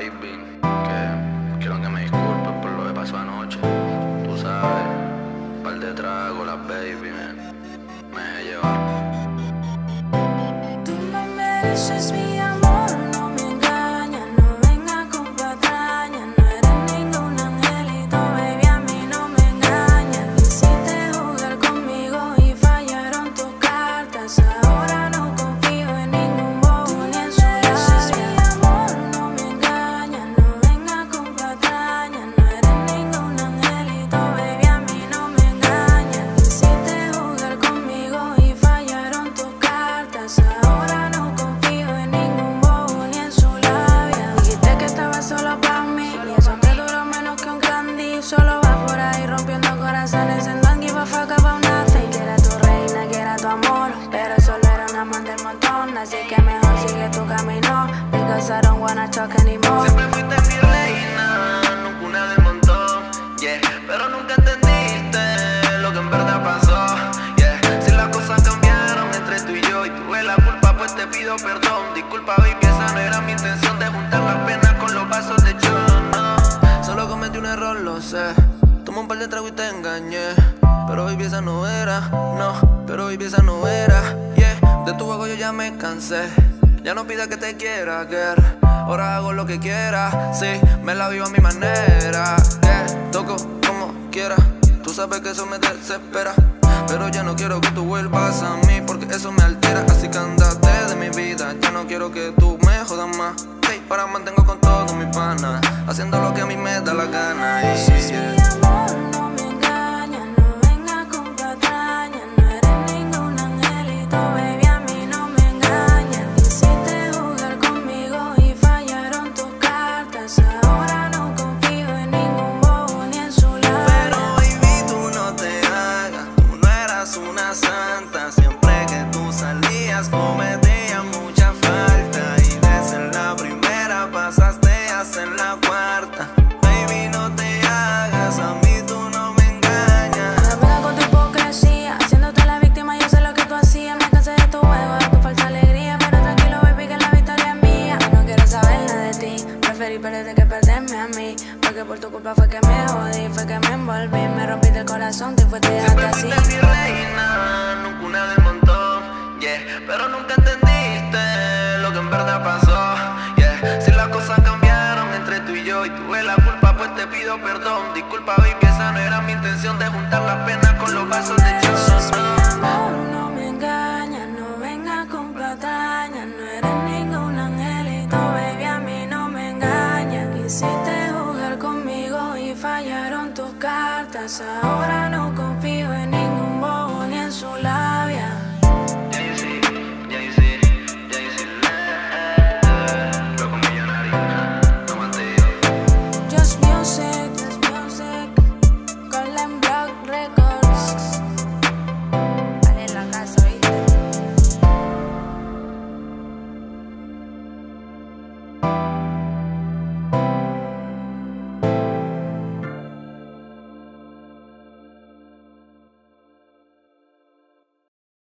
baby, que quiero que me disculpes por lo que pasó anoche. Tú sabes, un par de tragos, las baby, me dejé llevar. Tú no mereces mi amor, no me engañas, no vengas con patrañas, no eres ningún angelito, baby, a mí no me engañas. Quisiste jugar conmigo y fallaron tus cartas, ahora no confío en ningún bobo ni en su labia. Mi amor, no me engañas, no vengas con patrañas, no eres ningún angelito, baby, a mí no me engañas. Quisiste jugar conmigo y fallaron tus cartas, ahora no confío en ningún bobo ni en su labia. Dijiste que estabas solo para mí y eso te duró menos que un candy. Solo vas por ahí rompiendo corazones en don't give a fuck about nothing. Que era tu reina, que era tu amor, pero solo era una amante del montón. Así que mejor sigue tu camino, because I don't wanna talk anymore. Siempre fuiste mi reina, nunca una del montón, yeah. Pero nunca entendiste lo que en verdad pasó, yeah. Si las cosas cambiaron entre tú y yo y tuve la culpa, pues te pido perdón. Disculpa, baby, esa no era mi intención de juntar las penas con los vasos de John, no. Solo cometí un error, lo sé. Tomé un par de tragos y te engañé, pero baby, esa no era, no. Pero baby, esa no era, yeah. De tu juego yo ya me cansé. Ya no pidas que te quiera, girl. Ahora hago lo que quiera, sí, me la vivo a mi manera, yeah. Toco como quiera, tú sabes que eso me desespera, pero ya no quiero que tú vuelvas a mí, porque eso me altera. Así que andate de mi vida, ya no quiero que tú me jodas más. Hey, ahora mantengo con todos mis panas, haciendo lo que a mí me da la gana, Mi amor, no me engañas, no vengas con patrañas, no eres ningún angelito, baby, a mí no me engañas. Quisiste jugar conmigo y fallaron tus cartas, ahora no confío en ningún bobo ni en su labia. Pero baby, tú no te hagas, tú no eras una santa. Siempre que tú salías cometías mucha falta, y de ser la primera pasaste a ser la cuarta. Baby, no te hagas, a mí tú no me engañas. No vengas con tu hipocresía, haciéndote la víctima, yo sé lo que tú hacías. Me cansé de tu juego, de tu falsa alegría, pero tranquilo, baby, que la victoria es mía. No quiero saber nada de ti, preferí perderte que perderme a mí, porque por tu culpa fue que me jodí, fue que me envolví, me rompiste el corazón, te fuiste y dejaste así. Siempre fuiste mi reina, nunca una del montón, yeah. Pero nunca entendiste lo que en verdad pasó, yeah. Si las cosas cambiaron entre tú y yo y tuve la culpa, pues te pido perdón. Disculpa, baby, esa no era mi intención de juntar las penas con los vasos de John, Mi amor, no me engañas, no vengas con patrañas, no eres ningún angelito, baby, a mí no me engañas. Quisiste jugar conmigo y fallaron tus cartas, ahora